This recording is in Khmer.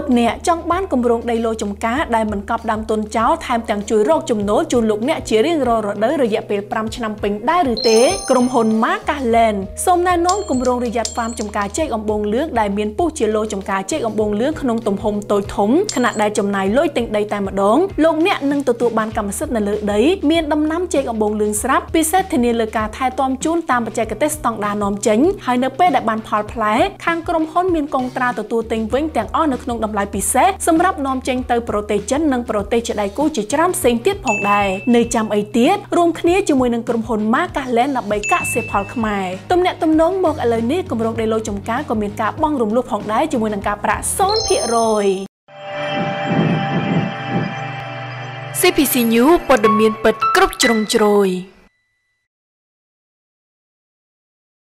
លោកអ្នកចង់បានគម្រោងដីឡូចំការដែលមិនកប់ដាំទុនចោលថែមទាំងជួយរកចំណូលជូនលោកអ្នកជារៀងរាល់រដូវរយៈពេល5ឆ្នាំពេញដែរឬទេក្រុមហ៊ុន Markland សូមណែនាំគម្រោងរយ័តហ្វាមចំការចេកអំបូងលឿងដែលមានពុះជាឡូចំការចេកអំបូងលឿងក្នុងទំហំតូចធំខណៈដែលចំណាយលុយទិញដីតែម្ដងលោកអ្នកនឹងទទួលបានកម្មសិទ្ធិនៅលើដីមានដំណាំចេកអំបូងលឿងស្រាប់ពិសេសធានាលើការថែទាំជូនតាមបច្ចេកទេសស្តង់ដារនាំចេញហើយនៅពេលដែលបានផលផ្លែខាងក្រុមហ៊ុនមានកងត្រាទទួលទិញវិញទាំងអស់នៅក្នុងតម្លៃពិសេសសម្រាប់នាំចេញទៅប្រទេសចិននិងប្រទេសជាដៃគូជាច្រើនផ្សេងទៀតផងដែរនៅចាំអីទៀតរួមគ្នាជាមួយនឹងក្រុមហ៊ុន Markland ដើម្បីកសិផលខ្មែរទំនាក់ទំនងមកឥឡូវនេះគម្រោងដីឡូចំការក៏មានការបង់រំលោះផងដែរជាមួយនឹងការប្រាក់ 0% CPC News ព័ត៌មានពិតគ្រប់ជ្រុងជ្រោយ